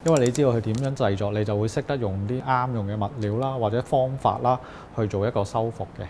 因為你知道佢點樣製作，你就會識得用啲啱用嘅物料啦，或者方法啦，去做一個修復嘅。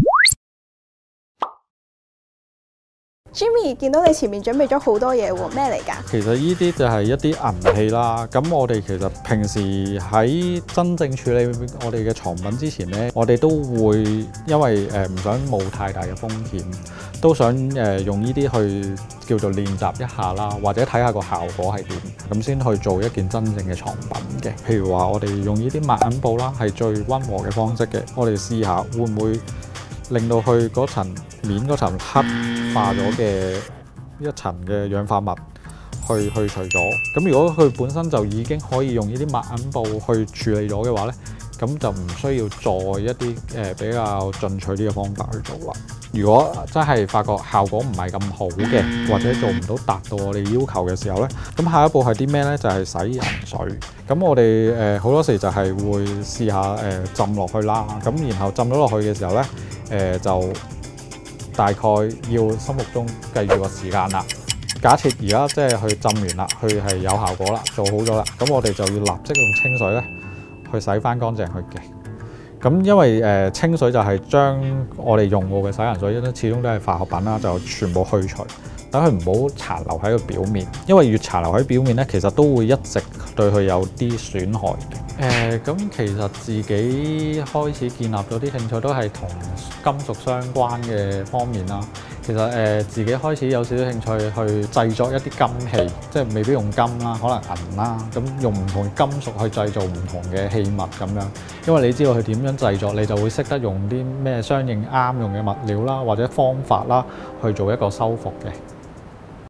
Jimmy 見到你前面準備咗好多嘢喎，咩嚟㗎？ 其實呢啲就係一啲銀器啦。咁我哋其實平時喺真正處理我哋嘅藏品之前呢，我哋都會因為唔想冒太大嘅風險，都想用呢啲去叫做練習一下啦，或者睇下個效果係點，咁先去做一件真正嘅藏品嘅。譬如話我哋用呢啲抹銀布啦，係最溫和嘅方式嘅。我哋試下會唔會令到佢嗰層面嗰層黑化咗嘅一層嘅氧化物去除咗。咁如果佢本身就已經可以用呢啲抹銀布去處理咗嘅話呢，咁就唔需要再一啲比較進取啲嘅方法去做啦。如果真係發覺效果唔係咁好嘅，或者做唔到達到我哋要求嘅時候呢，咁下一步係啲咩呢？就係洗銀水。咁我哋好多時就係會試下浸落去啦。咁然後浸咗落去嘅時候呢，就大概要心目中計住個時間啦。假設而家即係佢浸完啦，佢係有效果啦，做好咗啦，咁我哋就要立即用清水咧去洗翻乾淨佢嘅。咁因為清水就係將我哋用過嘅洗銀水，因為始終都係化學品啦，就全部去除，等佢唔好殘留喺個表面。因為越殘留喺表面咧，其實都會一直對佢有啲損害嘅。咁其實自己開始建立咗啲興趣，都係同金屬相關嘅方面啦。其實自己開始有少少興趣去製作一啲金器，即係未必用金啦，可能銀啦，咁用唔同金屬去製造唔同嘅器物咁樣。因為你知道佢點樣製作，你就會識得用啲咩相應啱用嘅物料啦，或者方法啦，去做一個修復嘅。